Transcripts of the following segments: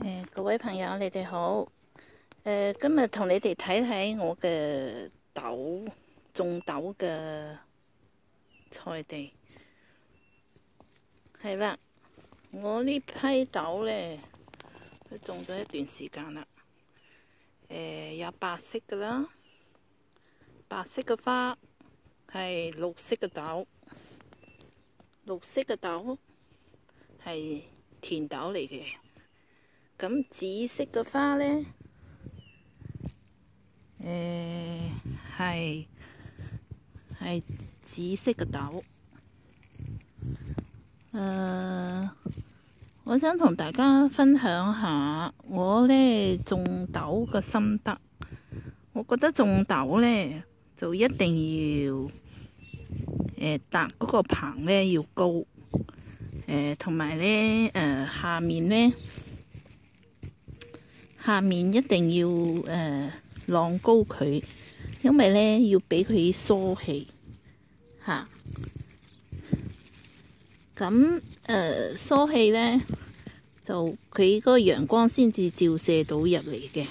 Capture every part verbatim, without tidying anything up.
誒，各位朋友，你哋好。誒，今日同你哋睇睇我嘅豆種豆嘅菜地。係啦，我呢批豆咧，佢種咗一段時間啦。誒，有白色嘅啦，白色嘅花係綠色嘅豆，綠色嘅豆係甜豆嚟嘅。咁紫色嘅花呢，誒係係紫色嘅豆。誒、呃，我想同大家分享下我呢種豆嘅心得。我覺得種豆呢，就一定要誒搭嗰個棚呢要高，誒同埋呢誒、呃、下面呢。下面一定要誒、呃、晾高佢，因為咧要俾佢疏氣嚇。咁誒疏氣咧，就佢嗰個陽光先至照射到入嚟嘅。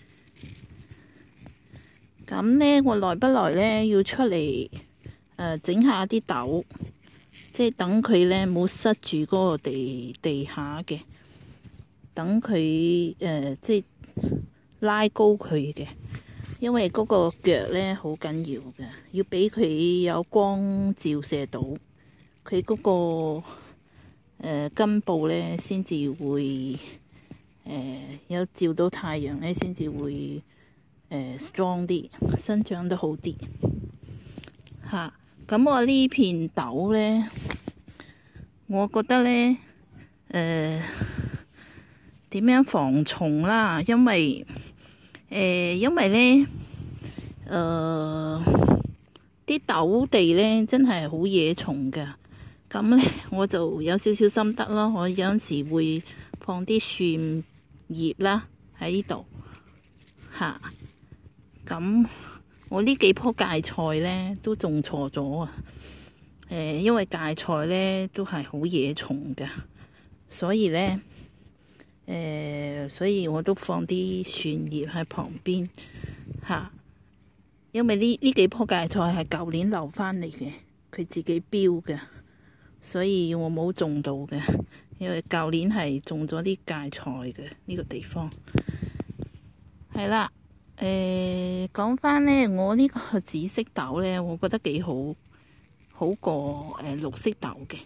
咁咧，我耐不耐咧要出嚟誒整下啲豆，即係等佢咧冇塞住嗰個地地下嘅。等佢誒、呃、即係拉高佢嘅，因為嗰個腳咧好緊要嘅，要俾佢有光照射到，佢嗰、嗰個誒、呃、根部咧先至會誒、呃、有照到太陽咧，先至會誒、呃、strong 啲，生長得好啲嚇。咁、啊、我呢片豆咧，我覺得咧誒。呃點樣防蟲啦？因為誒、呃，因為咧，誒、呃，啲豆地咧真係好惹蟲㗎。咁咧，我就有少少心得咯。我有陣時會放啲蒜葉啦喺呢度嚇。咁我呢幾棵芥菜咧都種錯咗啊。誒、呃，因為芥菜咧都係好惹蟲㗎，所以咧。誒、呃，所以我都放啲蒜葉喺旁邊嚇，因為呢呢幾棵芥菜係舊年留翻嚟嘅，佢自己標嘅，所以我冇種到嘅。因為舊年係種咗啲芥菜嘅呢個地方。係啦，誒講翻呢，我呢個紫色豆呢，我覺得幾好，好過誒、呃、綠色豆嘅。誒、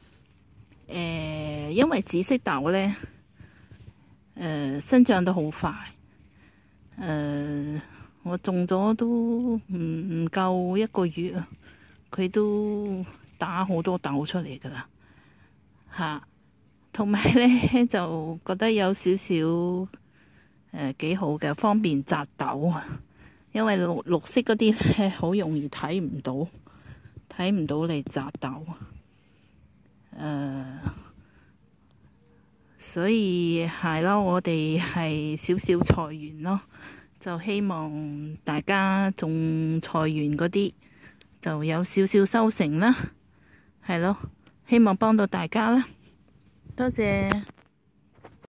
呃，因為紫色豆呢。誒、呃，生長得好快。誒、呃，我種咗都唔唔夠一個月啊，佢都打好多豆出嚟噶啦，吓。同埋咧就覺得有少少誒幾好嘅，方便摘豆啊。因為綠綠色嗰啲咧好容易睇唔到，睇唔到嚟摘豆。誒、呃。所以係咯，我哋係少少菜園咯，就希望大家種菜園嗰啲就有少少收成啦，係咯，希望幫到大家啦，多謝。